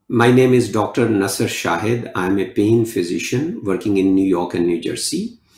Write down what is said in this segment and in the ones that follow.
My name is Dr. Nasser Shahid. I am a pain physician working in New York and New Jersey.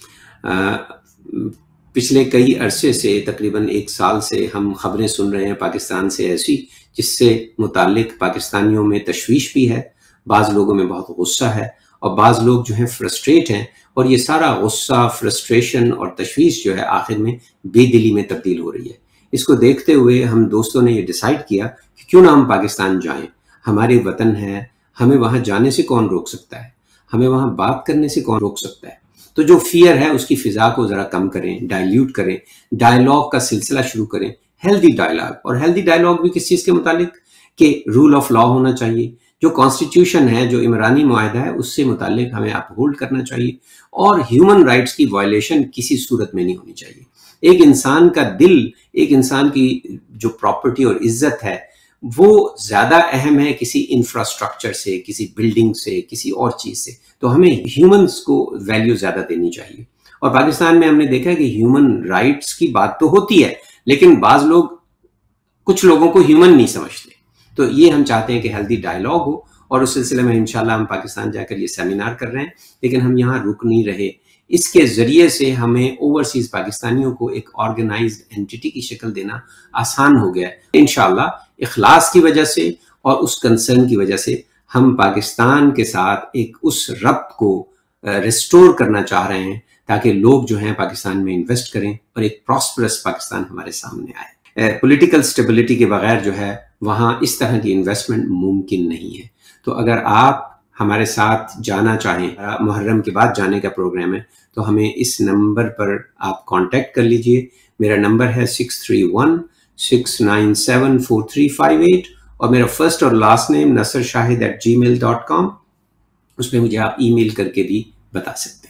पिछले कई अरसे से तकरीबन 1 साल से हम खबरें सुन रहे हैं पाकिस्तान से ऐसी जिससे मुतालिक पाकिस्तानियों में तशवीश भी है, बाज़ लोगों में बहुत गुस्सा है और बाज़ लोग जो हैं फ्रस्ट्रेट हैं और ये सारा गुस्सा, फ्रस्ट्रेशन और तशवीश जो है आखिर में बेदिली में तब्दील हो रही है। इसको देखते हुए हम दोस्तों ने ये डिसाइड किया कि क्यों ना हम पाकिस्तान जाएं। हमारे वतन है, हमें वहाँ जाने से कौन रोक सकता है, हमें वहाँ बात करने से कौन रोक सकता है। तो जो फियर है उसकी फिजा को ज़रा कम करें, डाइल्यूट करें, डायलॉग का सिलसिला शुरू करें, हेल्दी डायलॉग। और हेल्दी डायलॉग भी किस चीज़ के मुतालिक कि रूल ऑफ लॉ होना चाहिए, जो कॉन्स्टिट्यूशन है, जो इमरानी मुआहदा है उससे मुतालिक हमें अपहोल्ड करना चाहिए और ह्यूमन राइट्स की वायलेशन किसी सूरत में नहीं होनी चाहिए। एक इंसान का दिल, एक इंसान की जो प्रॉपर्टी और इज्जत है वो ज्यादा अहम है किसी इंफ्रास्ट्रक्चर से, किसी बिल्डिंग से, किसी और चीज से। तो हमें ह्यूमंस को वैल्यू ज्यादा देनी चाहिए। और पाकिस्तान में हमने देखा है कि ह्यूमन राइट्स की बात तो होती है लेकिन बाज लोग, कुछ लोगों को ह्यूमन नहीं समझते। तो ये हम चाहते हैं कि हेल्दी डायलॉग हो और उस सिलसिले में इंशाल्लाह हम पाकिस्तान जाकर ये सेमिनार कर रहे हैं। लेकिन हम यहाँ रुक नहीं रहे, इसके जरिए से हमें ओवरसीज पाकिस्तानियों को एक ऑर्गेनाइज्ड एंटिटी की शक्ल देना आसान हो गया है। इंशाल्लाह इखलास की वजह से और उस कंसर्न की वजह से हम पाकिस्तान के साथ एक उस रब्त को रिस्टोर करना चाह रहे हैं ताकि लोग जो हैं पाकिस्तान में इन्वेस्ट करें और एक प्रॉस्परस पाकिस्तान हमारे सामने आए। पॉलिटिकल स्टेबिलिटी के बगैर जो है वहाँ इस तरह की इन्वेस्टमेंट मुमकिन नहीं है। तो अगर आप हमारे साथ जाना चाहें, मुहर्रम के बाद जाने का प्रोग्राम है, तो हमें इस नंबर पर आप कांटेक्ट कर लीजिए। मेरा नंबर है 6316974358 और मेरा फर्स्ट और लास्ट नेम nassershahid@gmail.com। उसमें मुझे आप ईमेल करके भी बता सकते हैं।